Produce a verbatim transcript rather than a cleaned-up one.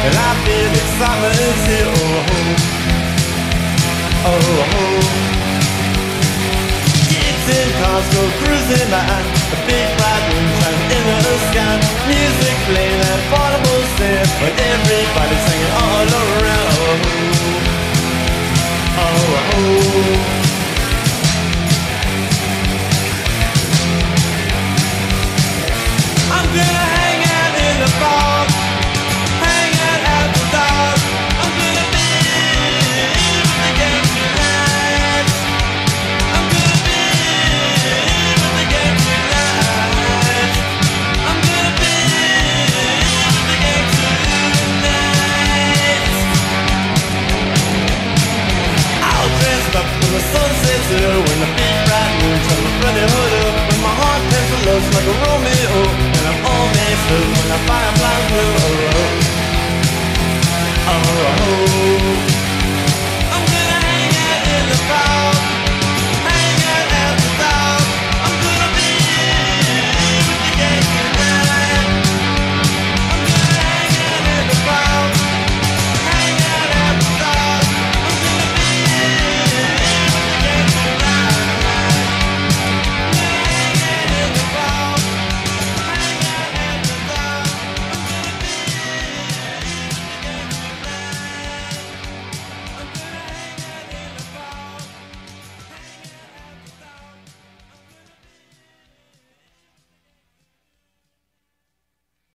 and I feel excitement here. Oh, oh, oh. Kids in cars go cruising by, a big bright moon shining in the sky. Music playing at portable set, but everybody's singing all around. Oh, oh, oh. I'm gonna hang out in the fog, hang out after dark. I'm gonna be with the gang tonight. I'm gonna be with the gang tonight. I'm gonna be with the gang tonight. I'll dress up when the sun sets low, when the big bright moon turns my bloody hood up, when my heart pencil looks like a Romeo. All mixed up when the fireflies blow. Oh, oh, oh.